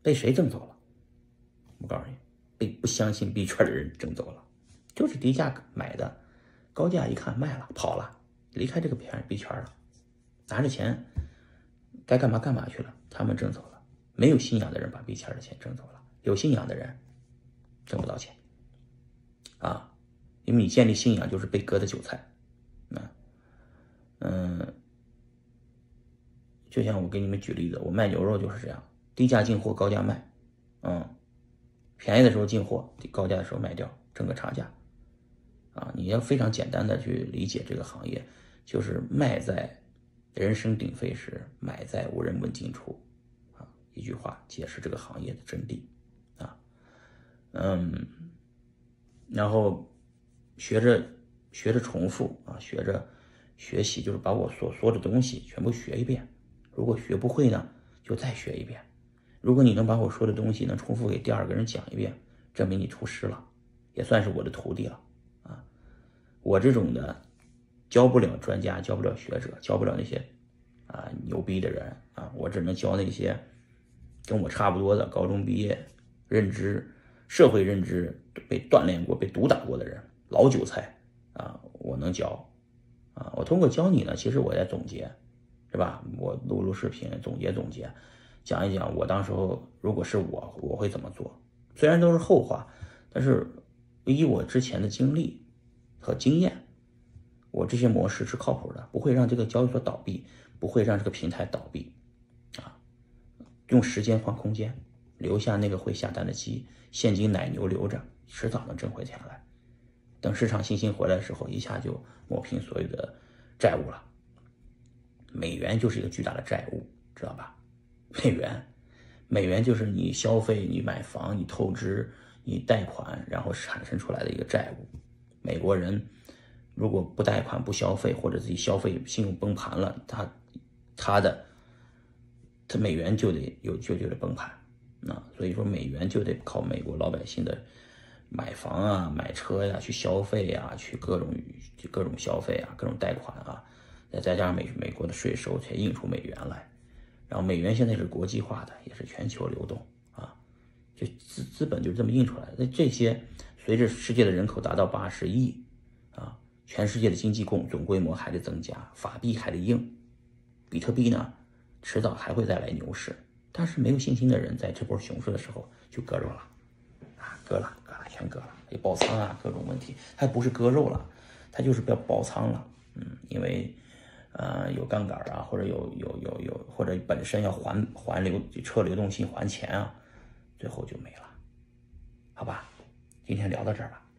被谁挣走了？我告诉你，被不相信币圈的人挣走了，就是低价买的，高价一看卖了跑了，离开这个币圈了，拿着钱该干嘛干嘛去了，他们挣走了。没有信仰的人把币圈的钱挣走了，有信仰的人挣不到钱啊，因为你建立信仰就是被割的韭菜。就像我给你们举例子，我卖牛肉就是这样，低价进货，高价卖，便宜的时候进货，高价的时候卖掉，挣个差价。你要非常简单的去理解这个行业，就是卖在人声鼎沸时，买在无人问津处。一句话解释这个行业的真谛。然后学着重复学着学习，就是把我所说的东西全部学一遍。如果学不会呢，就再学一遍。如果你能把我说的东西能重复给第二个人讲一遍，证明你出师了，也算是我的徒弟了。我这种的教不了专家，教不了学者，教不了那些牛逼的人我只能教那些跟我差不多的高中毕业、社会认知被锻炼过、被毒打过的人，老韭菜我能教我通过教你呢，其实我在总结，是吧？我录视频总结，讲一讲我当时候如果是我会怎么做。虽然都是后话，但是以我之前的经历和经验，我这些模式是靠谱的，不会让这个交易所倒闭，不会让这个平台倒闭用时间换空间，留下那个会下单的鸡，现金奶牛留着，迟早能挣回钱来。等市场信心回来的时候，一下就抹平所有的债务了。美元就是一个巨大的债务，知道吧？美元就是你消费、你买房、你透支、你贷款，然后产生出来的一个债务。美国人如果不贷款、不消费，或者自己消费信用崩盘了，他美元就得崩盘所以说美元就得靠美国老百姓的买房买车去消费去各种消费各种贷款再加上美国的税收才印出美元来。然后美元现在是国际化的，也是全球流动就资本就是这么印出来的。这些随着世界的人口达到80亿全世界的经济总规模还得增加，法币还得硬，比特币呢迟早还会再来牛市，但是没有信心的人在这波熊市的时候就割肉了全割了，也爆仓各种问题，它不是割肉了，它就是要爆仓了。因为有杠杆或者或者本身要撤流动性还钱最后就没了。好吧，今天聊到这儿吧。